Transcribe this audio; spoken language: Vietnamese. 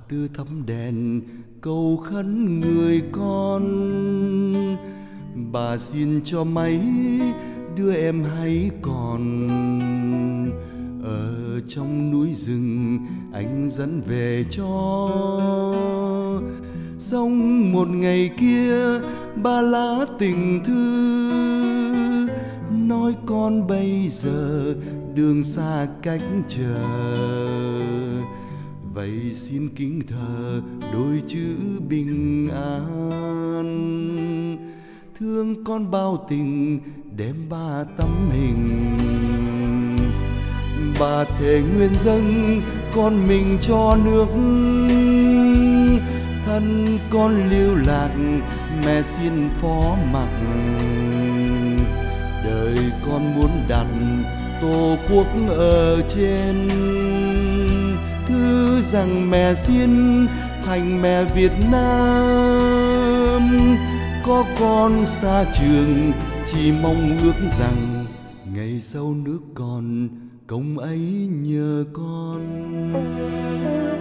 từ thắp đèn cầu khấn người con. Bà xin cho mấy đứa em hay còn ở trong núi rừng, anh dẫn về cho. Xong một ngày kia ba lá tình thư nói con bây giờ đường xa cách chờ. Vậy xin kính thờ đôi chữ bình an, thương con bao tình đem ba tấm hình. Bà thề nguyện dâng con mình cho nước, thân con lưu lạc mẹ xin phó mặc. Đời con muốn đặt tổ quốc ở trên, thứ rằng mẹ xin thành mẹ Việt Nam. Có con xa trường chỉ mong ước rằng ngày sau nước còn công ấy nhờ con.